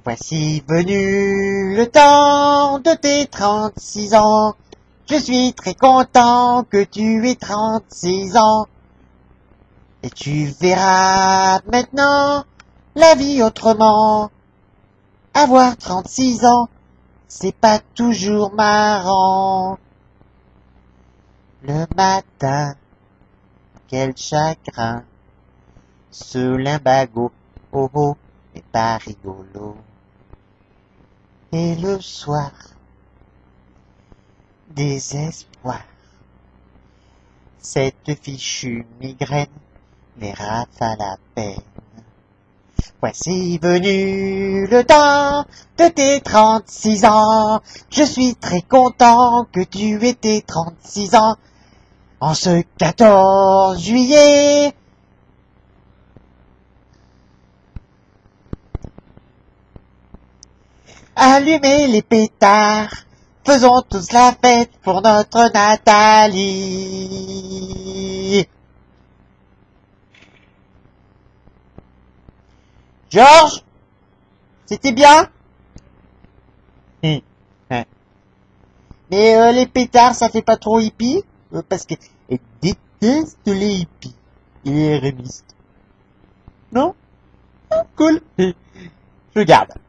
Voici venu le temps de tes 36 ans. Je suis très content que tu aies 36 ans. Et tu verras maintenant la vie autrement. Avoir 36 ans, c'est pas toujours marrant. Le matin, quel chagrin. Ce limbago, oh oh, n'est pas rigolo. Et le soir, désespoir. Cette fichue migraine les rafale à peine. Voici venu le temps de tes 36 ans. Je suis très content que tu aies tes 36 ans. En ce 14 juillet, allumez les pétards, faisons tous la fête pour notre Nathalie. Georges, c'était bien? Mais les pétards, ça fait pas trop hippie? Parce qu'elle déteste les hippies et les rémistes. Non? Cool. Je garde.